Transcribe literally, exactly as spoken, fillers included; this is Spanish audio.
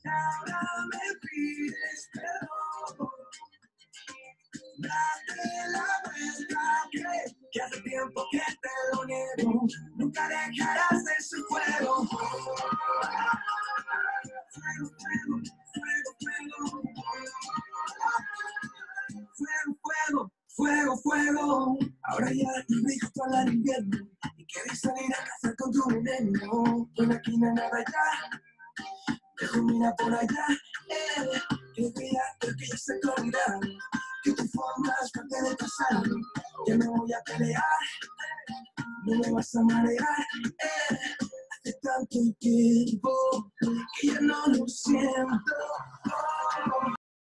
Ahora me pides perdón. Date la vuelta, que, que hace tiempo que te lo niego. Nunca dejarás de su fuego. Fuego, fuego, fuego, fuego. Fuego, fuego, fuego. Ahora ya te dejo para el invierno y quieres salir a cazar con tu veneno. Por aquí no hay nada ya. Dejo mira por allá, eh. Creo que ya, creo que ya se te olvidaron que tú formas parte del pasado. Ya no voy a pelear, no me vas a marear, eh. Hace tanto tiempo que ya no lo siento.